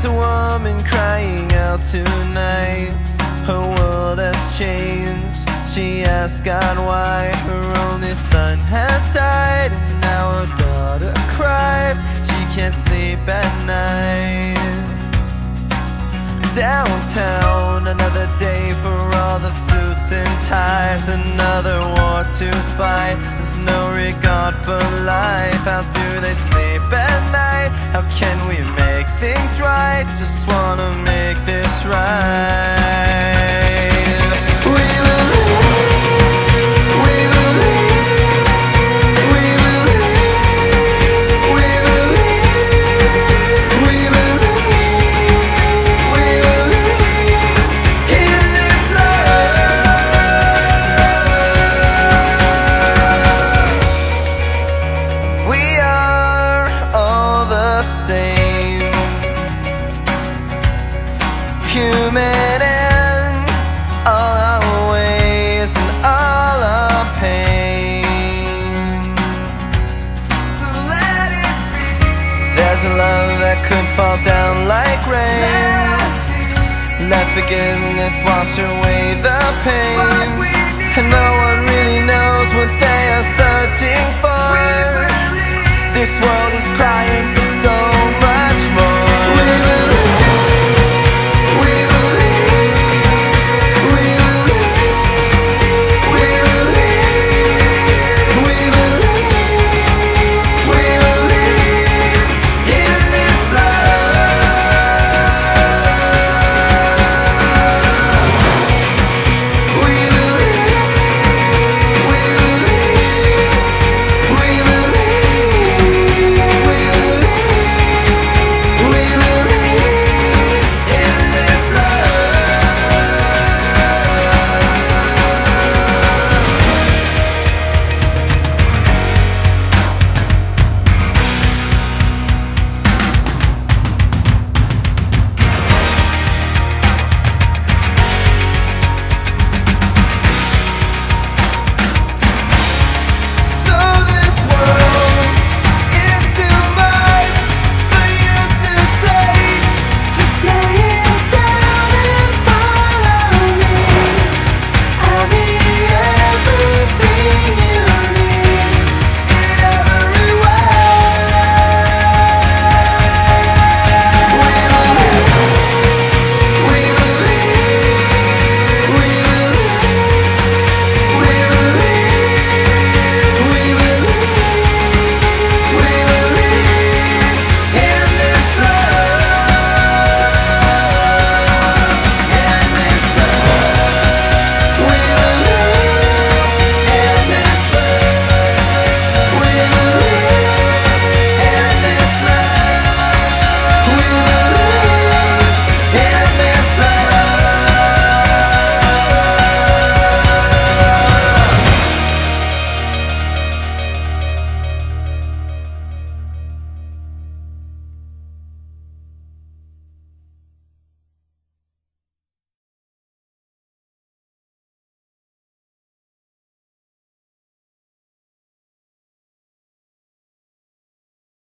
There's a woman crying out tonight. Her world has changed. She asked God why her only son has died, and now her daughter cries. She can't sleep at night. Downtown, another day for all the suits and ties. Another war to fight. There's no regard for life. How do they sleep at night? How can we make things right? Just wanna make this right. We will live, we will live, we will live, we will live, we will live, we will live in this love. We are all the same, human in all our ways and all our pain. So let it be. There's a love that could fall down like rain. Let forgiveness wash away the pain. And no one really knows what they are searching for. This world is crying